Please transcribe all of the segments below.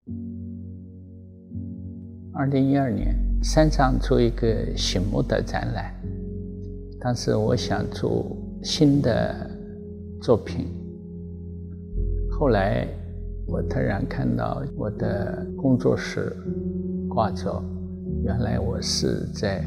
2012年，山上做一个醒目的展览，当时我想做新的作品，后来我突然看到我的工作室挂着，原来我是在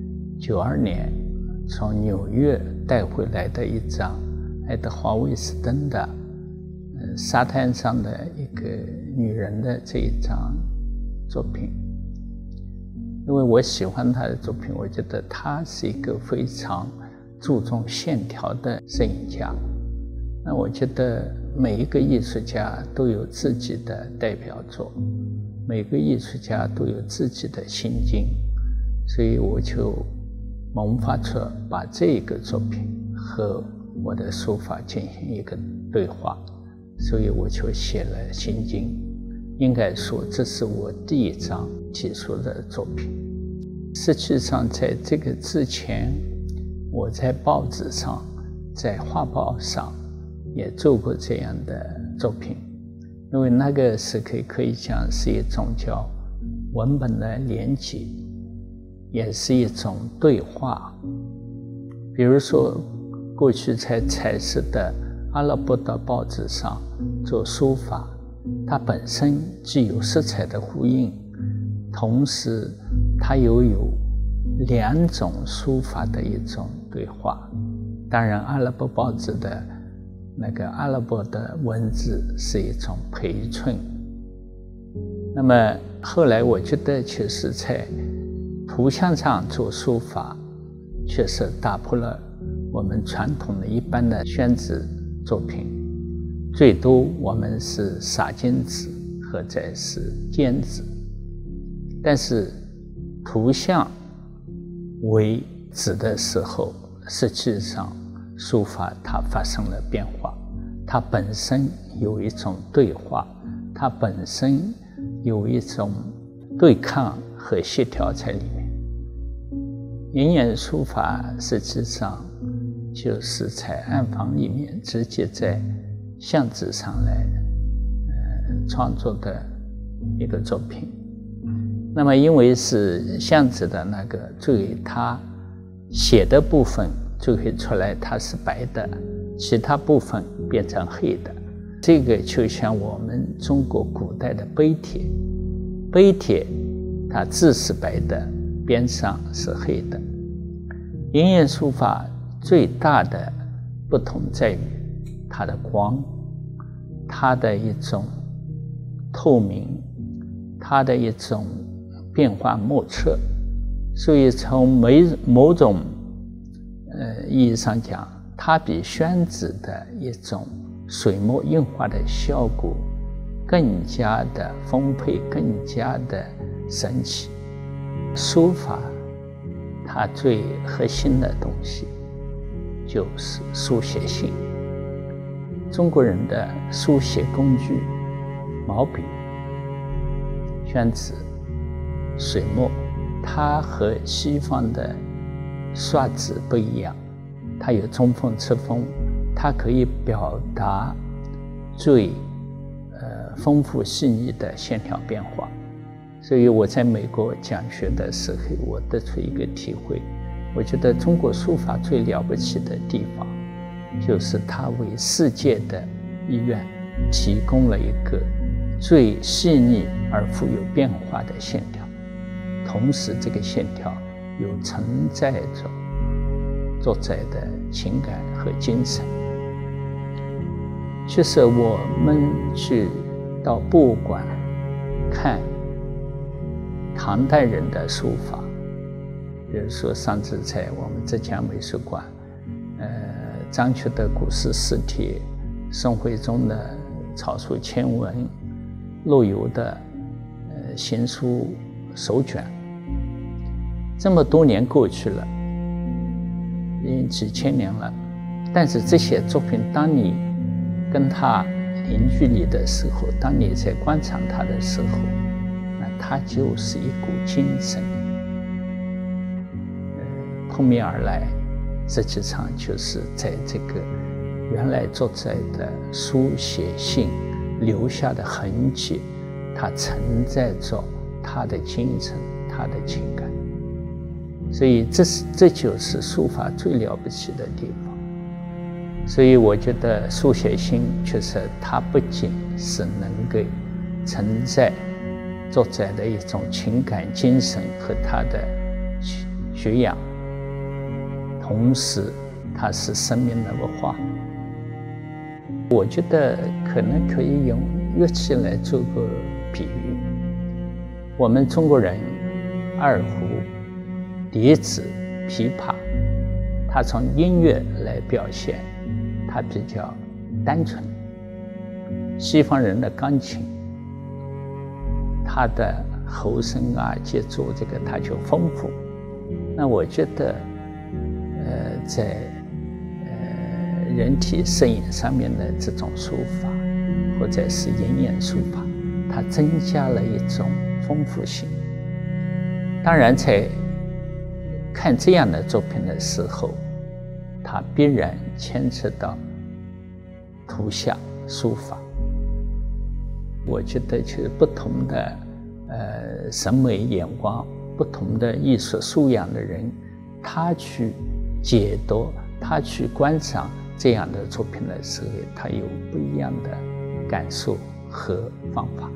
92年从纽约带回来的一张爱德华威斯登的沙滩上的一个女人的这一张作品。因为我喜欢她的作品，我觉得她是一个非常注重线条的摄影家。那我觉得每一个艺术家都有自己的代表作，每个艺术家都有自己的心经，所以我就萌发出把这个作品和我的书法进行一个对话，所以我就写了心经。应该说这是我第一张提出的作品。实际上在这个之前，我在报纸上在画报上也做过这样的作品，因为那个是可以讲是一种叫文本的连结，也是一种对话。比如说过去在彩色的阿拉伯的报纸上做书法，它本身既有色彩的呼应，同时它又有两种书法的一种对话。当然阿拉伯报纸的那个阿拉伯的文字是一种陪衬。那么后来我觉得确实在图像上做书法确实打破了我们传统的一般的宣纸作品，最多我们是洒金纸或者是笺纸，但是图像为纸的时候，实际上书法它发生了变化，它本身有一种对话，它本身有一种对抗和协调在里面。银眼书法实际上就是在暗房里面直接在相纸上来创作的一个作品。那么因为是相纸的那个最后它写的部分最后出来它是白的，其他部分变成黑的。这个就像我们中国古代的碑帖，碑帖它字是白的，边上是黑的。银眼书法最大的不同在于它的光，它的一种透明，它的一种变化莫测。所以从某种意义上讲，它比宣纸的一种水墨印画的效果更加的丰沛，更加的神奇。书法它最核心的东西就是书写性。中国人的书写工具，毛笔、宣纸、水墨，它和西方的刷子不一样，它有中锋、侧锋，它可以表达最丰富细腻的线条变化。所以我在美国讲学的时候，我得出一个体会，我觉得中国书法最了不起的地方，就是它为世界的医院提供了一个最细腻而富有变化的线条，同时这个线条又承载着作者的情感和精神。其实我们去到博物馆看唐代人的书法，比如说上次在我们浙江美术馆张骞的古诗四帖，宋徽宗的草书签文，陆游的行书手卷，这么多年过去了，已经几千年了，但是这些作品当你跟他零距离的时候，当你在观察他的时候，那它就是一股精神扑面而来，实际上就是在这个原来作者的书写性留下的痕迹， 它承载着他的精神，他的情感。所以这就是书法最了不起的地方。所以我觉得书写心确实它不仅是能够承载作者的一种情感精神和他的学养，同时它是生命的文化。我觉得可能可以用乐器来做个比喻。我们中国人二胡、笛子、琵琶，它从音乐来表现，它比较单纯。西方人的钢琴，它的和声啊、节奏这个它就丰富。那我觉得，在人体摄影上面的这种书法，或者是眼眼书法，它增加了一种丰富性。当然，在看这样的作品的时候，它必然牵扯到图像、书法。我觉得就是不同的审美眼光、不同的艺术素养的人，他去解读、他去观赏这样的作品的时候，他有不一样的感受和方法。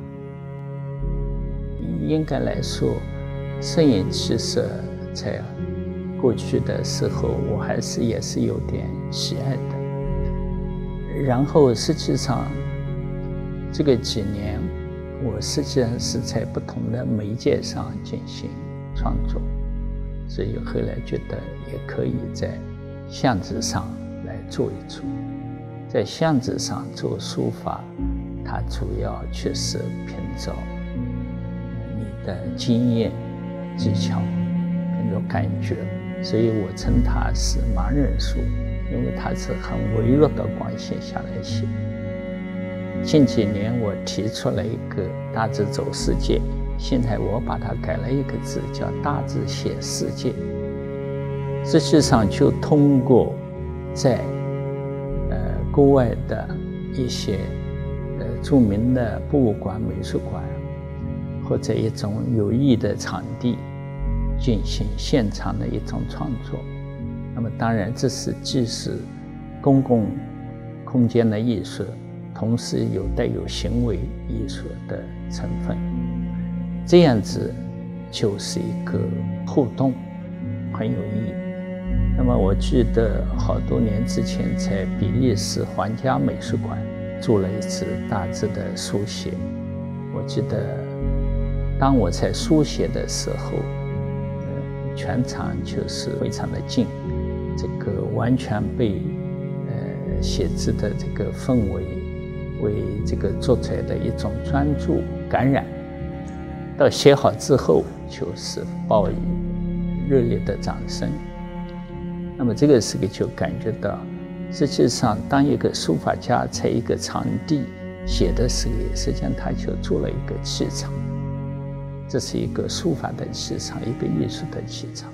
应该来说，摄影其实在过去的时候，我还是也是有点喜爱的。然后实际上这个几年，我实际上是在不同的媒介上进行创作，所以后来觉得也可以在相纸上来做一做。在相纸上做书法，它主要确实凭着你的经验、技巧，凭着感觉，所以我称它是盲人书，因为它是很微弱的光线下来写。近几年我提出了一个大字走世界，现在我把它改了一个字，叫大字写世界。实际上就通过在国外的一些著名的博物馆、美术馆，或者一种有益的场地进行现场的一种创作。那么当然这是既是公共空间的艺术，同时带有行为艺术的成分，这样子就是一个互动，很有意义。那么我记得好多年之前在比利时皇家美术馆做了一次大字的书写。我记得当我在书写的时候，全场就是非常的静，这个完全被写字的这个氛围为这个作者的一种专注感染。到写好之后，就是报以热烈的掌声。那么这个时候就感觉到，实际上当一个书法家在一个场地写的时候，实际上他就做了一个气场，这是一个书法的气场，一个艺术的气场。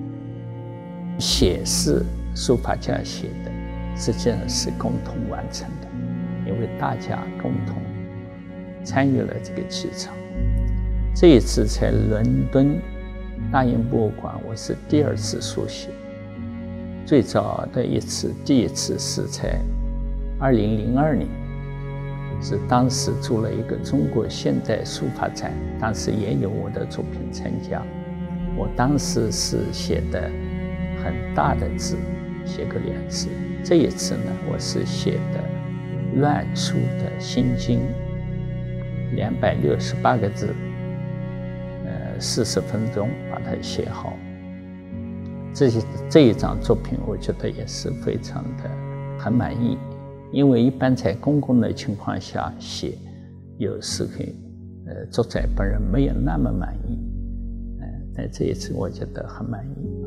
写是书法家写的，实际上是共同完成的，因为大家共同参与了这个气场。这一次在伦敦大英博物馆，我是第二次书写。最早的第一次是在2002年，是当时做了一个中国现代书法展，当时也有我的作品参加。我当时是写的很大的字，写个2次。这一次呢，我是写的乱书的心经，268个字，40分钟把它写好。这一张作品我觉得也是非常的很满意，因为一般在公共的情况下写，有时候作者本人没有那么满意，但这一次我觉得很满意。